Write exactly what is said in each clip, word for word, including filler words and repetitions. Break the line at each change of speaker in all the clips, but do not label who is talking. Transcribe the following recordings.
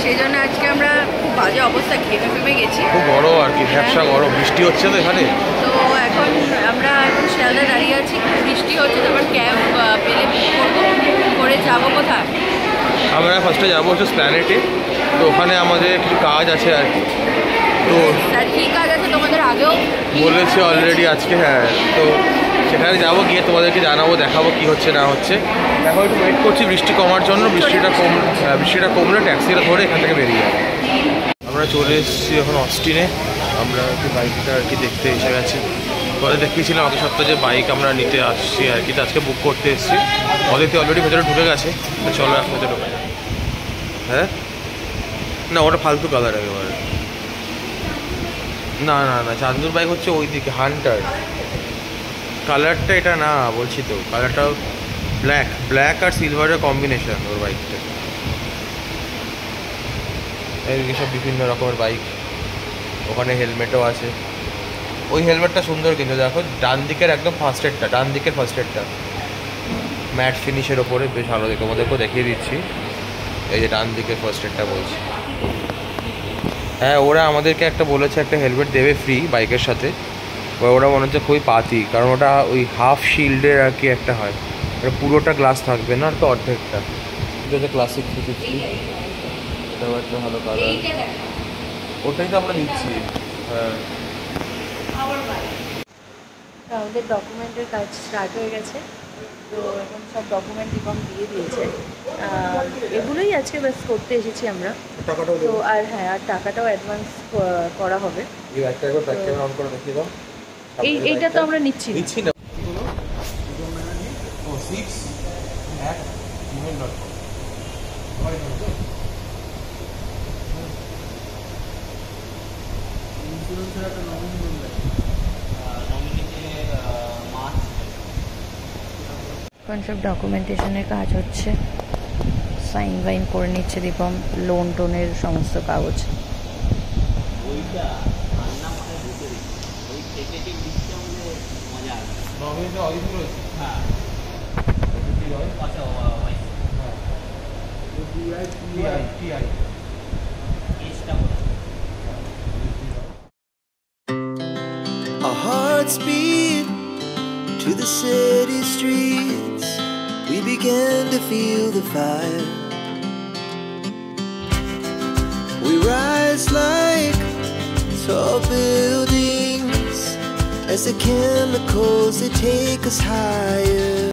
সেই জন্য আজকে আমরা খুব বাজে অবস্থা ঘেমে ফেমে গেছি,
খুব বড় আর কি, ব্যবসা গরম, বৃষ্টি হচ্ছে তো এখানে।
তো এখন আমরা এখন শিয়ালদা দাঁড়িয়ে আছি, বৃষ্টি হচ্ছে, তারপর ক্যাব পেলে বুক করবো, করে যাবো কোথায়?
আমরা ফার্স্টে যাবো হচ্ছে প্ল্যানেটে, তো ওখানে আমাদের কিছু কাজ আছে আর কি। তো
কী কাজ আছে তোমাদের আগেও
বলেছি অলরেডি আজকে, হ্যাঁ। তো সেখানে যাবো, গিয়ে তোমাদেরকে জানাবো, দেখাবো কি হচ্ছে না হচ্ছে। এখন একটু ওয়েট করছি বৃষ্টি কমার জন্য, বৃষ্টিটা কম বৃষ্টিটা কমলে ট্যাক্সিটা ধরে এখান থেকে বেরিয়ে যাবো। আমরা চলে এসেছি এখন অস্টিনে, আমরা একটু বাইকটা আর কি দেখতে এসে গেছি। পরে দেখিয়েছিলাম আগের সপ্তাহে যে বাইক আমরা নিতে আসছি আর কি, আজকে বুক করতে এসেছি। অদিতি অলরেডি ভেতরে ঢুকে গেছে, চলো এক ভেতরে ঢুকে। হ্যাঁ না, ওটা ফালতু কালার একেবারে। না না না, চান্দুর বাইক হচ্ছে ওই দিকে হান্টার, কালারটা এটা না, বলছি তো কালারটা ব্ল্যাক ব্ল্যাক আর সিলভারের কম্বিনেশন ওর বাইকটা। এইদিকে সব বিভিন্ন রকমের বাইক, ওখানে হেলমেটও আছে। ওই হেলমেটটা সুন্দর কিন্তু দেখো, ডান দিকের একদম ফার্স্ট এডটা, ডান দিকের ফার্স্ট এডটা ম্যাট ফিনিশের ওপরে, বেশ ভালো দেখে, তোমাদেরকেও দেখিয়ে দিচ্ছি। এই যে ডান দিকের ফার্স্ট এডটা বলছি। হ্যাঁ, ওরা আমাদেরকে একটা বলেছে একটা হেলমেট দেবে ফ্রি বাইকের সাথে, ওরা মনে হচ্ছে খুবই পাতি, কারণ ওটা ওই হাফ শিল্ডের আর কি একটা হয়, ওটা পুরোটা গ্লাস থাকবে না, আর তো অর্ধেকটা। এটা হচ্ছে ক্লাসিক থ্রি ফিফটি, এটাও একটা ভালো কালার, ওটাই তো আমরা নিচ্ছি। হ্যাঁ,
আমাদের ডকুমেন্টের কাজ স্টার্ট হয়ে গেছে, তো এখন সব ডকুমেন্ট এবং দিয়ে দিয়েছে, এগুলোই আজকে ব্যাস করতে এসেছি আমরা। তো আর হ্যাঁ, আর টাকাটাও অ্যাডভান্স করা হবে। এই এইটা তো আমরা নিচ্ছি নিচ্ছি না। এখন সব ডকুমেন্টেশনের কাজ হচ্ছে, সাইন বাইন করে নিচ্ছে দীপম, লোন টোনের সমস্ত কাগজ।
Our hearts beat to the city streets. We began to feel the fire. We rise like tall buildings as the chemicals they take us higher.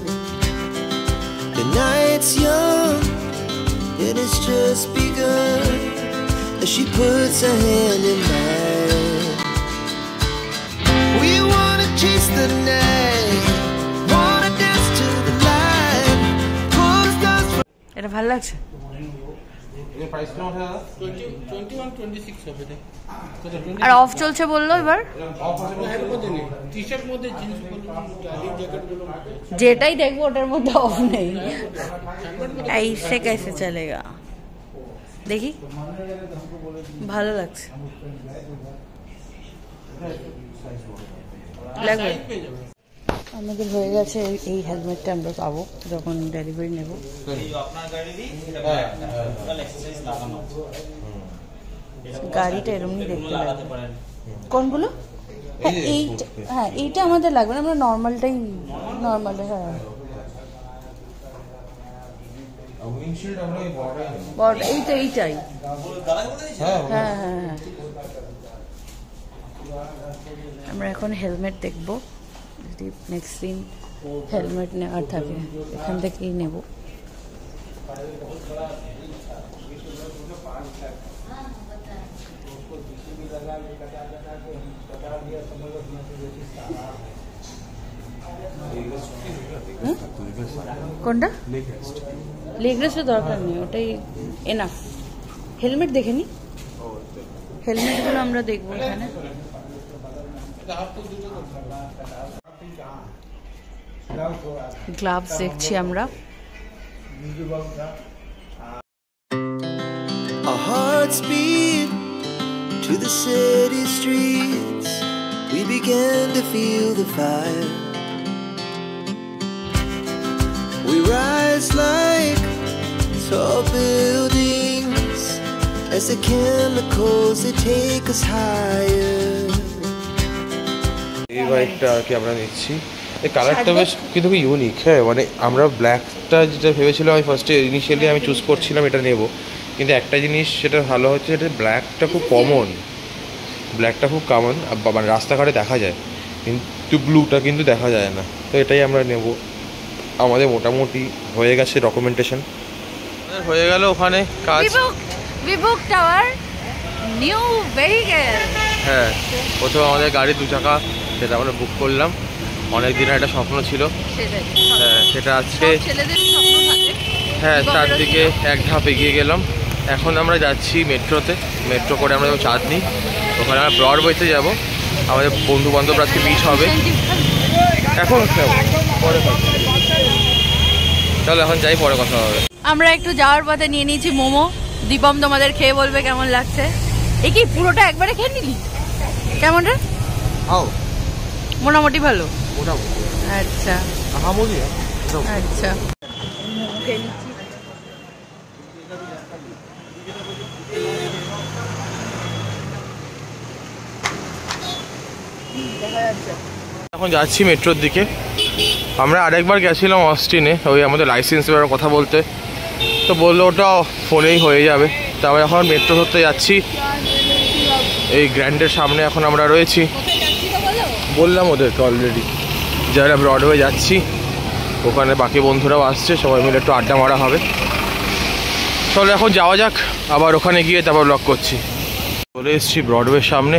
The night's young and it's just begun as she puts her hand in mine. We wanna chase the night, wanna dance to the light, pull the stars from...
এটা ভালো লাগছে। আর of চলছে বললো এবার, যেটাই দেখবো ওটার মধ্যে অফ নেই। ऐसे कैसे चलेगा, দেখি ভালো লাগছে, লাগবে। আমাদের হয়ে গেছে, এই হেলমেটটা আমরা পাবো যখন ডেলিভারি নেব। গাড়িটা এরকমই দেখতে লাগবে। কোনগুলো? হ্যাঁ এইটা, হ্যাঁ এইটা আমাদের লাগবে না, আমরা নর্মালটাই, নর্মাল। হ্যাঁ এই তো এইটাই, হ্যাঁ হ্যাঁ হ্যাঁ। আমরা এখন হেলমেট দেখবো, যদি নেক্সট দিন হেলমেট নেওয়ার থাকে এখান থেকেই নেব। কোনটা? লেগ রেস্টের দরকার নেই, ওটাই এনাফ। হেলমেট দেখে নি, হেলমেটগুলো আমরা দেখবো এখানে। গ্লাভস দেখছি আমরা।
Our hearts beat to the city streets. We began to feel the fire. We rise like tall buildings as the chemicals that take us higher.
এই বাইকটা আর কি আমরা নিচ্ছি। এই কালারটা বেশ কিন্তু খুব ইউনিক। হ্যাঁ, মানে আমরা ব্ল্যাকটা যেটা ভেবেছিলাম, আমি ফার্স্টে ইনিশিয়ালি আমি চুজ করছিলাম এটা নেব, কিন্তু একটা জিনিস সেটা ভালো হচ্ছে, এটা ব্ল্যাকটা খুব কমন, ব্ল্যাকটা খুব কমন মানে রাস্তাঘাটে দেখা যায়, কিন্তু ব্লুটা কিন্তু দেখা যায় না। তো এটাই আমরা নেব। আমাদের মোটামুটি হয়ে গেছে ডকুমেন্টেশন, হয়ে গেল ওখানে কাজ।
বিভোগ টাওয়ার নিউ ভেহিকেল।
হ্যাঁ, প্রথম আমাদের গাড়ি দু চাকা, সেটা আমরা বুক করলাম। অনেক দিনের একটা স্বপ্ন ছিল, হ্যাঁ সেটা আজকে হ্যাঁ চারদিকে এক ধাপ এগিয়ে গেলাম। এখন আমরা যাচ্ছি মেট্রোতে, মেট্রো করে আমরা যাবো চাঁদনি, ওখানে আমরা ব্রডওয়েতে যাব। আমাদের বন্ধু বান্ধবরা আজকে মিট হবে। এখন পরে কথা, চলো এখন যাই, পরে কথা হবে।
আমরা একটু যাওয়ার পথে নিয়ে নিয়েছি মোমো। দীপম তোমাদের খেয়ে বলবে কেমন লাগছে। এ কি পুরোটা একবারে খেয়ে নিলি? কেমন রে? মোটামুটি ভালো। আচ্ছা আচ্ছা
এখন যাচ্ছি মেট্রোর দিকে। আমরা আরেকবার গেছিলাম অস্টিনে, ওই আমাদের লাইসেন্স ব্যাপারে কথা বলতে, তো বললো ওটা ফোনেই হয়ে যাবে। তারপরে এখন মেট্রো ধরতে যাচ্ছি, এই গ্র্যান্ডের সামনে এখন আমরা রয়েছি। বললাম ওদেরকে অলরেডি, যারা ব্রডওয়ে যাচ্ছি, ওখানে বাকি বন্ধুরাও আসছে, সবাই মিলে একটু আড্ডা মারা হবে। চলো এখন যাওয়া যাক, আবার ওখানে গিয়ে তারপর ব্লগ করছি। চলে এসেছি ব্রডওয়ের সামনে,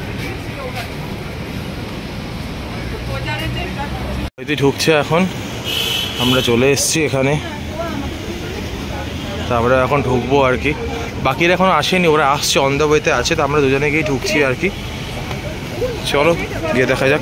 হয়তো ঢুকছে এখন। আমরা চলে এসেছি এখানে, তারপরে এখন ঢুকবো আর কি। বাকিরা এখন আসেনি, ওরা আসছে, অন দ্য ওয়েতে আছে, তো আমরা দুজনে গিয়ে ঢুকছি আর কি। চলো গিয়ে দেখা যাক।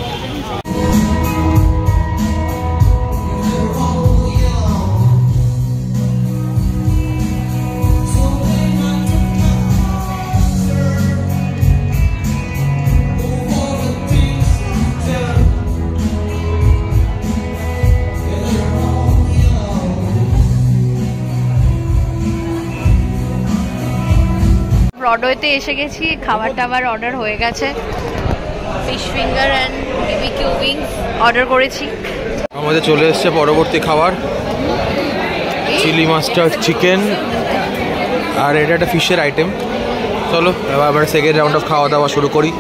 ব্রডওয়েতে এসে গেছি, খাবার টাবার অর্ডার হয়ে গেছে। Fish finger and BBQ wings order করেছি।
আমাদের চলে এসছে পরবর্তী খাবার, চিলি মাস্টার্ড চিকেন, আর এটা একটা ফিশের আইটেম। চলো এবার আমরা সেকেন্ড রাউন্ড অফ খাওয়া দাওয়া শুরু করি।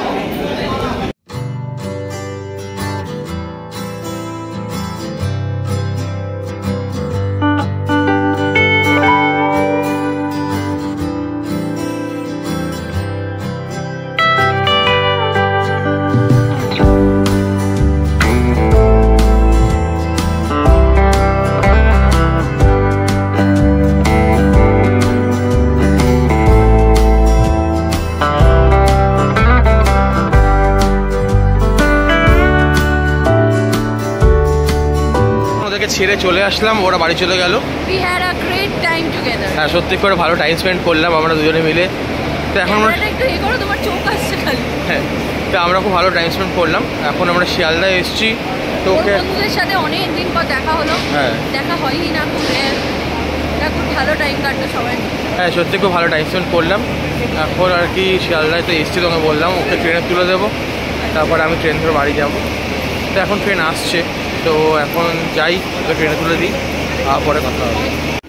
ছেড়ে চলে আসলাম, ওরা বাড়ি চলে গেল।
We had a great time together.
হ্যাঁ সত্যি করে ভালো টাইম স্পেন্ড করলাম আমরা দুজনে মিলে। তো এখন আমরা
একটু এই করো, তোমার চোখ আসছে খালি।
হ্যাঁ, তো আমরা খুব ভালো টাইম স্পেন্ড করলাম। এখন আমরা শিয়ালদায় এসেছি, তো ওকে
বন্ধুদের সাথে অনেক দিন পর দেখা হলো।
হ্যাঁ
দেখা হয়নি না, খুব খুব ভালো টাইম কাটলো সবাই।
হ্যাঁ সত্যি খুব ভালো টাইম স্পেন্ড করলাম। এখন আর কি শিয়ালদায় তো এসেছি, তোমাকে বললাম ওকে ট্রেনে তুলে দেবো, তারপর আমি ট্রেন ধরে বাড়ি যাবো। তো এখন ট্রেন আসছে, তো এখন যাই, ওকে ট্রেনে তুলে দিই, পরে কথা হবে।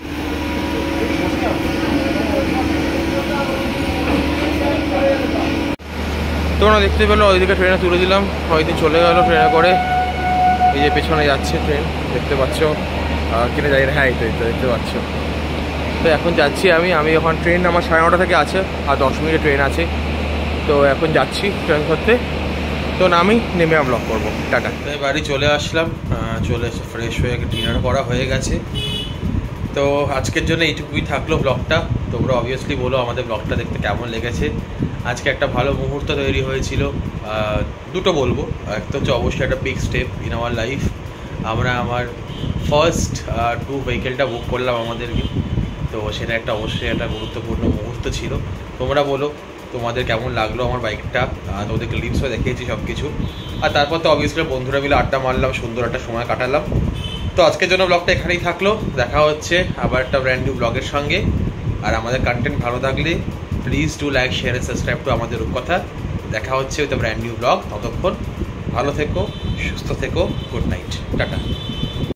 তোমরা দেখতে পেলো ওইদিকে ট্রেনে তুলে দিলাম, ওইদিন চলে গেলো ট্রেনে করে। এই যে পেছনে যাচ্ছে ট্রেন, দেখতে পাচ্ছ কিনে যাই না? হ্যাঁ এই তো এই তো দেখতে পাচ্ছ। তো এখন যাচ্ছি আমি আমি এখন ট্রেন আমার সাড়ে নটা থেকে আছে, আর দশ মিনিটে ট্রেন আছে। তো এখন যাচ্ছি ট্রেন ধরতে, তো আমি নেমে ব্লগ করবো। টাটা। তাই বাড়ি চলে আসলাম, চলে এসে ফ্রেশ হয়ে ডিনার করা হয়ে গেছে। তো আজকের জন্য এইটুকুই থাকলো ব্লগটা। তোমরা অবভিয়াসলি বলো আমাদের ব্লগটা দেখতে কেমন লেগেছে। আজকে একটা ভালো মুহূর্ত তৈরি হয়েছিল, দুটো বলবো। একটা হচ্ছে অবশ্যই একটা big step in our life. আমরা আমার ফার্স্ট টু ভেহিকেলটা বুক করলাম আমাদেরকে, তো সেটা একটা অবশ্যই একটা গুরুত্বপূর্ণ মুহূর্ত ছিল। তোমরা বলো তোমাদের কেমন লাগলো আমার বাইকটা, তোমাদের ক্লিপসও দেখিয়েছি সব কিছু। আর তারপর তো অবভিয়াসলি বন্ধুরা মিলে আড্ডা মারলাম, সুন্দর একটা সময় কাটালাম। তো আজকের জন্য ব্লগটা এখানেই থাকলো, দেখা হচ্ছে আবার একটা ব্র্যান্ড নিউ ব্লগের সঙ্গে। আর আমাদের কন্টেন্ট ভালো থাকলে please to like share and subscribe to আমাদের রূপকথা। দেখা হচ্ছে উইথ ব্র্যান্ড নিউ ব্লগ। ততক্ষণ ভালো থেকো, সুস্থ থেকো, গুড নাইট, টাটা।